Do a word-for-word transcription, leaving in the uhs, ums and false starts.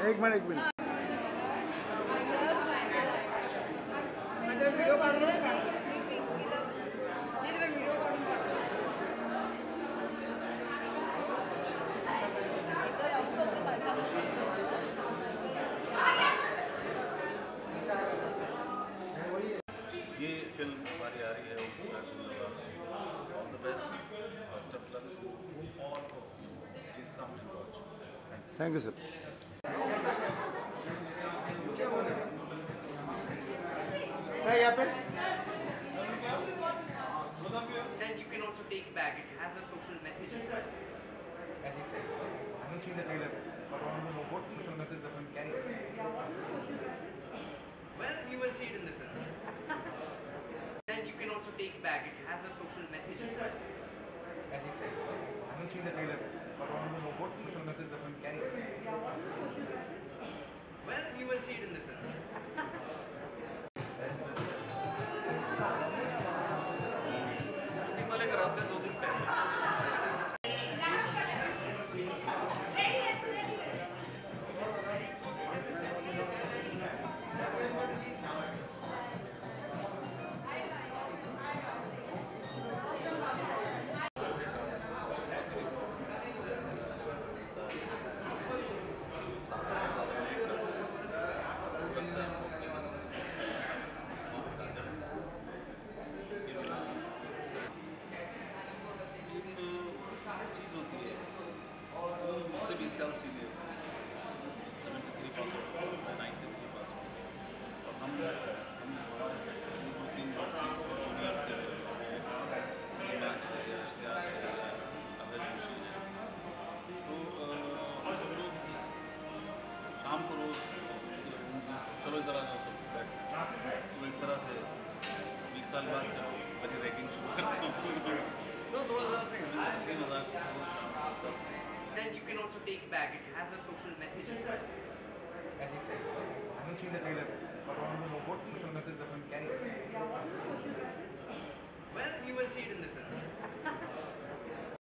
एक मिनट एक minute video काढून वीडियो काढून ये फिल्म हमारी आ रही है all the best best of luck और please come and watch. Thank you sir. यहाँ पे Then you can also take back. It has a social message as well. As he said, I haven't seen the trailer, but I want to know what social message the film carries. Yeah, what is the social message? Well, you will see it in the film. Then you can also take back. It has a social message as well. As he said, I haven't seen the trailer, but I want to know what social message the film carries. Yeah, what is the social message? Well, you will see it in the film. Shooting वाले कराते हैं दो दिन पहले। चीज़ होती है वो मुझसे बीस साल senior seventy three pass out ninety three pass out और हम हम दो तीन वर्ष से जूनियर थे सीमा है इश्तियाक है अवैध खुशी है तो हम सब लोग शाम को रोज़ चलो इधर आ जाओ सब बैठ तो एक तरह से बीस साल बाद जब मेरी रैगिंग शुरू करता हूँ तो थोड़ा सा से हंसी मजाक। Then you can also take back. It has a social message as well. As he said, I haven't seen the trailer, but I want to know what social message the film carries. Yeah, what is the social message? Well, you will see it in the film.